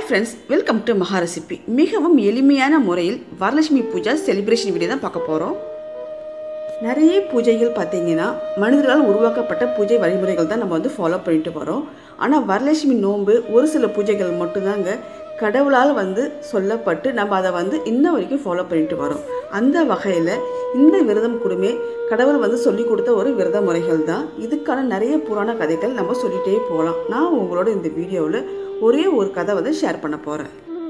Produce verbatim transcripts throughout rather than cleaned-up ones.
friends, welcome to Maha Recipe. மிகவும் எளிமையான முறையில் வரலட்சுமி பூஜா செலிப்ரேஷன் வீடியோ தான் பார்க்க போறோம். நிறைய பூஜைகள் பாத்தீங்கன்னா மனிதர்களால் உருவாக்கப்பட்ட பூஜை வழிமுறைகள் தான் நம்ம வந்து ஃபாலோ பண்ணிட்டு வரோம். ஆனா வரலட்சுமி நோன்பு ஒரு சில பூஜைகள் மட்டும் தாங்க கடவுளால் வந்து சொல்லப்பட்டு நம்ம அதை வந்து இன்ன வரைக்கும் ஃபாலோ பண்ணிட்டு வரோம். அந்த வகையில் இந்த விரதம் கூடமே கடவுள் வந்து சொல்லி கொடுத்த ஒரு விரத முறைகள் தான். இதுக்கான நிறைய புராண கதைகள் நம்ம சொல்லிகிட்டே போகலாம். நான் உங்களோட இந்த வீடியோவில் ஒரே ஒரு கதை வந்து ஷேர் பண்ண போகிறேன்.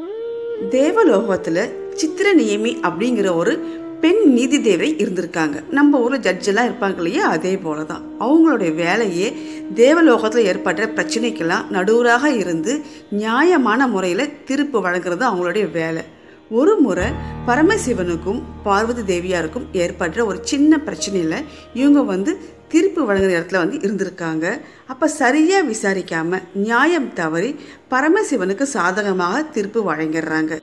தேவலோகத்தில் சித்திர நியமி அப்படிங்கிற ஒரு பெண் நீதி தேவரை இருந்திருக்காங்க. நம்ம ஊரில் ஜட்ஜெல்லாம் இருப்பாங்க இல்லையா, அதே போல தான் அவங்களுடைய வேலையே தேவலோகத்தில் ஏற்பட்ட பிரச்சனைக்கெல்லாம் நடுவராக இருந்து நியாயமான முறையில் தீர்ப்பு வழங்குறது அவங்களுடைய வேலை. ஒரு முறை பரமசிவனுக்கும் பார்வதி தேவியாருக்கும் ஏற்பட்ட ஒரு சின்ன பிரச்சனையில் இவங்க வந்து தீர்ப்பு வழங்குற இடத்துல வந்து இருந்திருக்காங்க. அப்போ சரியாக விசாரிக்காமல் நியாயம் தவறி பரமசிவனுக்கு சாதகமாக தீர்ப்பு வழங்கிடுறாங்க.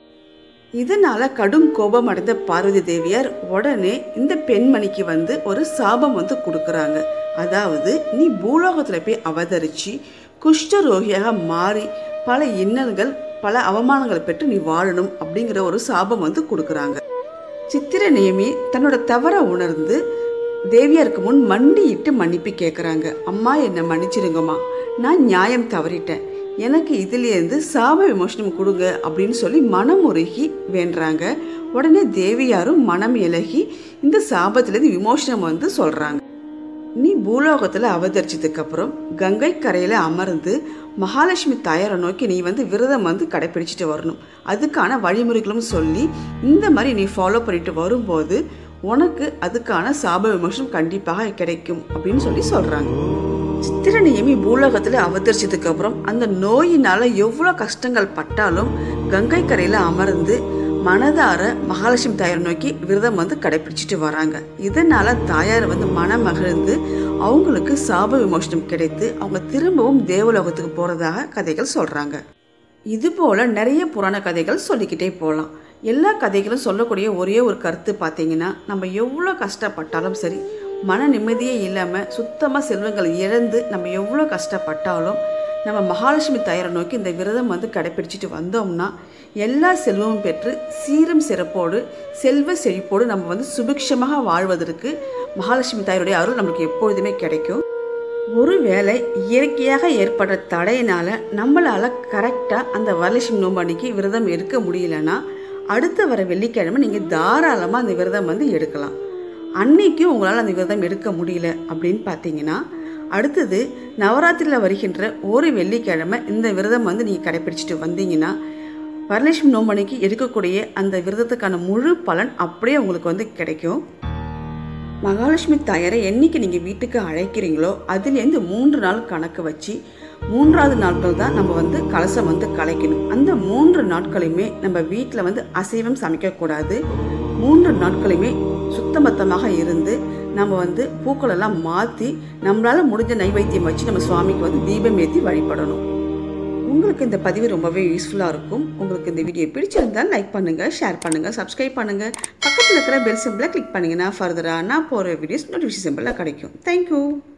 இதனால் கடும் கோபம் அடைந்த பார்வதி தேவியார் உடனே இந்த பெண்மணிக்கு வந்து ஒரு சாபம் வந்து கொடுக்குறாங்க. அதாவது, நீ பூலோகத்தில் போய் அவதரித்து குஷ்டரோகியாக மாறி பல இன்னல்கள் பல அவமானங்களை பெற்று நீ வாழணும் அப்படிங்கிற ஒரு சாபம் வந்து கொடுக்குறாங்க. சித்திர நேமி தன்னோட தவறை உணர்ந்து தேவியாருக்கு முன் மண்டியிட்டு மன்னிப்பு கேட்குறாங்க. அம்மா, என்னை மன்னிச்சிருங்கம்மா, நான் நியாயம் தவறிட்டேன், எனக்கு இதுலேருந்து சாப விமோசனம் கொடுங்க அப்படின்னு சொல்லி மனமுருகி வேண்டுறாங்க. உடனே தேவியாரும் மனம் இலகி இந்த சாபத்திலேருந்து விமோசனம் வந்து சொல்கிறாங்க. நீ பூலோகத்தில் அவதரிச்சதுக்கப்புறம் கங்கை கரையில் அமர்ந்து மகாலட்சுமி தாயாரை நோக்கி நீ வந்து விரதம் வந்து கடைப்பிடிச்சிட்டு வரணும். அதுக்கான வழிமுறைகளும் சொல்லி இந்த மாதிரி நீ ஃபாலோ பண்ணிட்டு வரும்போது உனக்கு அதுக்கான சாப விமோசனம் கண்டிப்பாக கிடைக்கும் அப்படின்னு சொல்லி சொல்கிறாங்க. சித்திர நியமி பூலோகத்தில் அவதரிச்சதுக்கு அப்புறம் அந்த நோயினால் எவ்வளோ கஷ்டங்கள் பட்டாலும் கங்கை கரையில் அமர்ந்து மனதார மகாலட்சுமி தாயார் நோக்கி விரதம் வந்து கடைப்பிடிச்சிட்டு வராங்க. இதனால தாயார் வந்து மனம் மகிழ்ந்து அவங்களுக்கு சாப விமோசனம் கிடைத்து அவங்க திரும்பவும் தேவலோகத்துக்கு போறதாக கதைகள் சொல்றாங்க. இது போல நிறைய புராண கதைகள் சொல்லிக்கிட்டே போகலாம். எல்லா கதைகளும் சொல்லக்கூடிய ஒரே ஒரு கருத்து பார்த்தீங்கன்னா, நம்ம எவ்வளோ கஷ்டப்பட்டாலும் சரி, மன நிம்மதியே இல்லாமல் சுத்தமாக செல்வங்கள் இழந்து நம்ம எவ்வளோ கஷ்டப்பட்டாலும் நம்ம மகாலட்சுமி தாயாரை நோக்கி இந்த விரதம் வந்து கடைப்பிடிச்சிட்டு வந்தோம்னா எல்லா செல்வமும் பெற்று சீரும் சிறப்போடு செல்வ செழிப்போடு நம்ம வந்து சுபிக்ஷமாக வாழ்வதற்கு மகாலட்சுமி தாயாருடைய அருள் நம்மளுக்கு எப்பொழுதுமே கிடைக்கும். ஒருவேளை இயற்கையாக ஏற்படுற தடையினால் நம்மளால் கரெக்டாக அந்த வரலட்சுமி நோன்பு அன்னைக்கு விரதம் எடுக்க முடியலன்னா அடுத்த வர வெள்ளிக்கிழமை நீங்கள் தாராளமாக அந்த விரதம் வந்து எடுக்கலாம். அன்னைக்கு உங்களால் அந்த விரதம் எடுக்க முடியல அப்படின்னு பார்த்தீங்கன்னா அடுத்தது நவராத்திரியில் வருகின்ற ஒரு வெள்ளிக்கிழமை இந்த விரதம் வந்து நீங்கள் கடைப்பிடிச்சிட்டு வந்தீங்கன்னா வரலட்சுமி நோம்பனைக்கு எடுக்கக்கூடிய அந்த விரதத்துக்கான முழு பலன் அப்படியே உங்களுக்கு வந்து கிடைக்கும். மகாலட்சுமி தாயாரை என்னைக்கு நீங்கள் வீட்டுக்கு அழைக்கிறீங்களோ அதுலேருந்து மூன்று நாள் கணக்கு வச்சு மூன்றாவது நாட்கள் தான் நம்ம வந்து கலசம் வந்து கலைக்கணும். அந்த மூன்று நாட்களையுமே நம்ம வீட்டில் வந்து அசைவம் சமைக்கக்கூடாது. மூன்று நாட்களையுமே சுத்தமத்தமாக இருந்து நம்ம வந்து பூக்களெல்லாம் மாற்றி நம்மளால் முடிஞ்ச நைவேத்தியம் வச்சு நம்ம சுவாமிக்கு வந்து தீபம் ஏற்றி வழிபடணும். உங்களுக்கு இந்த பதிவு ரொம்பவே யூஸ்ஃபுல்லாக இருக்கும். உங்களுக்கு இந்த வீடியோ பிடிச்சிருந்தால் லைக் பண்ணுங்கள், ஷேர் பண்ணுங்கள், சப்ஸ்கிரைப் பண்ணுங்கள். பக்கத்தில் இருக்கிற பெல் சிம்பிளை கிளிக் பண்ணிங்கன்னா ஃபர்தராக நான் போகிற வீடியோஸ் நோட்டிஃபிகேஷன் சிம்பிளாக கிடைக்கும். தேங்க்யூ.